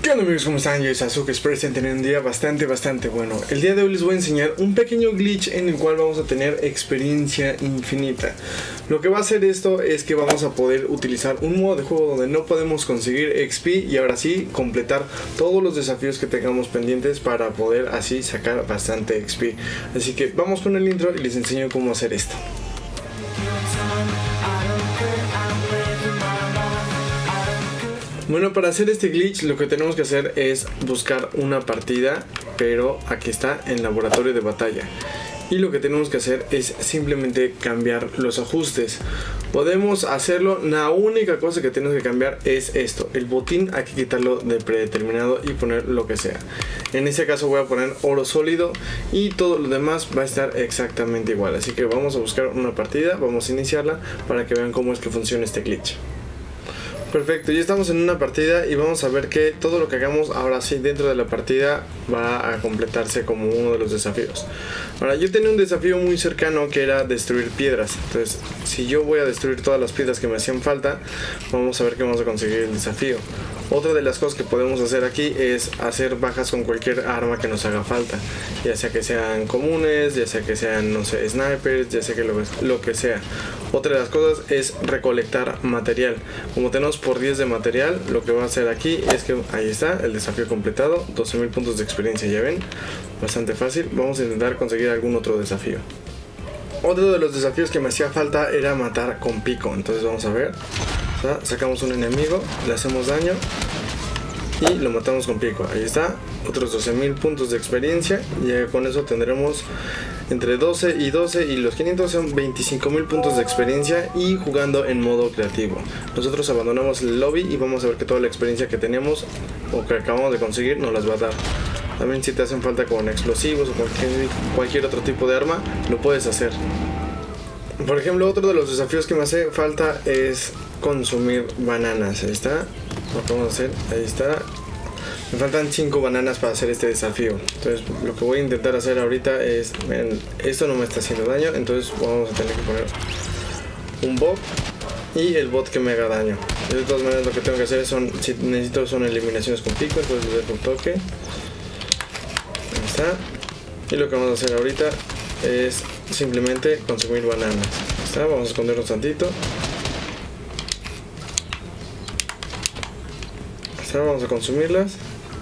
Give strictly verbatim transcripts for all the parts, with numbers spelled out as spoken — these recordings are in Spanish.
¿Qué onda amigos? ¿Cómo están? Yo soy Sasuke, espero que estén teniendo un día bastante, bastante bueno. El día de hoy les voy a enseñar un pequeño glitch en el cual vamos a tener experiencia infinita. Lo que va a hacer esto es que vamos a poder utilizar un modo de juego donde no podemos conseguir X P y ahora sí completar todos los desafíos que tengamos pendientes para poder así sacar bastante X P. Así que vamos con el intro y les enseño cómo hacer esto. Bueno, para hacer este glitch lo que tenemos que hacer es buscar una partida, pero aquí está en laboratorio de batalla. Y lo que tenemos que hacer es simplemente cambiar los ajustes. Podemos hacerlo, la única cosa que tenemos que cambiar es esto. El botín hay que quitarlo de predeterminado y poner lo que sea. En este caso voy a poner oro sólido y todo lo demás va a estar exactamente igual. Así que vamos a buscar una partida, vamos a iniciarla para que vean cómo es que funciona este glitch. Perfecto, ya estamos en una partida y vamos a ver que todo lo que hagamos ahora sí dentro de la partida va a completarse como uno de los desafíos. Ahora, yo tenía un desafío muy cercano que era destruir piedras. Entonces, si yo voy a destruir todas las piedras que me hacían falta, vamos a ver que vamos a conseguir el desafío. Otra de las cosas que podemos hacer aquí es hacer bajas con cualquier arma que nos haga falta, ya sea que sean comunes, ya sea que sean, no sé, snipers, ya sea que lo, lo que sea. Otra de las cosas es recolectar material. Como tenemos por diez de material, lo que va a hacer aquí es que ahí está el desafío completado, doce mil puntos de experiencia, ya ven, bastante fácil. Vamos a intentar conseguir algún otro desafío. Otro de los desafíos que me hacía falta era matar con pico, entonces vamos a ver. O sea, sacamos un enemigo, le hacemos daño y lo matamos con pico. Ahí está, otros doce mil puntos de experiencia. Y con eso tendremos entre doce y doce, y los quinientos son veinticinco mil puntos de experiencia y jugando en modo creativo. Nosotros abandonamos el lobby y vamos a ver que toda la experiencia que tenemos o que acabamos de conseguir nos las va a dar. También si te hacen falta con explosivos o cualquier, cualquier otro tipo de arma, lo puedes hacer. Por ejemplo, otro de los desafíos que me hace falta es consumir bananas. Ahí está, lo que vamos a hacer, ahí está. Me faltan cinco bananas para hacer este desafío. Entonces lo que voy a intentar hacer ahorita es, miren, esto no me está haciendo daño, entonces vamos a tener que poner un bot y el bot que me haga daño. De todas maneras lo que tengo que hacer son, si necesito son eliminaciones con pico, entonces le dejo un toque. Ahí está. Y lo que vamos a hacer ahorita es simplemente consumir bananas. Ahí está, vamos a escondernos tantito. Ahí está, vamos a consumirlas.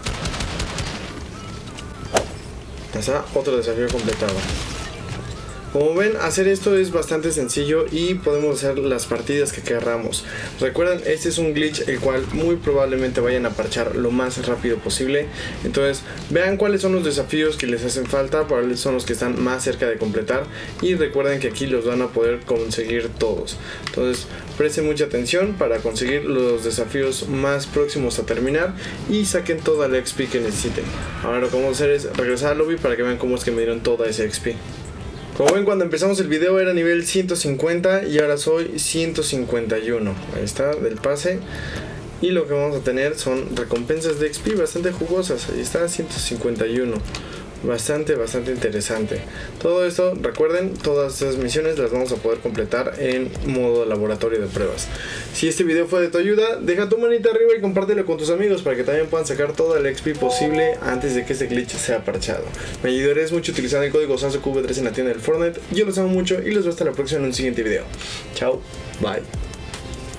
Ahí está, otro desafío completado. Como ven, hacer esto es bastante sencillo y podemos hacer las partidas que querramos. Recuerden, este es un glitch el cual muy probablemente vayan a parchar lo más rápido posible. Entonces vean cuáles son los desafíos que les hacen falta, cuáles son los que están más cerca de completar, y recuerden que aquí los van a poder conseguir todos. Entonces presten mucha atención para conseguir los desafíos más próximos a terminar y saquen toda la X P que necesiten. Ahora lo que vamos a hacer es regresar al lobby para que vean cómo es que me dieron toda esa X P. Como ven, cuando empezamos el video era nivel ciento cincuenta y ahora soy ciento cincuenta y uno. Ahí está, del pase. Y lo que vamos a tener son recompensas de X P bastante jugosas. Ahí está, ciento cincuenta y uno. Bastante, bastante interesante. Todo esto, recuerden, todas estas misiones las vamos a poder completar en modo laboratorio de pruebas. Si este video fue de tu ayuda, deja tu manita arriba y compártelo con tus amigos para que también puedan sacar toda la X P posible antes de que este glitch sea parchado. Me ayudarías mucho utilizando el código Sasuke V tres en la tienda del Fortnite. Yo los amo mucho y los veo hasta la próxima en un siguiente video. Chao, bye.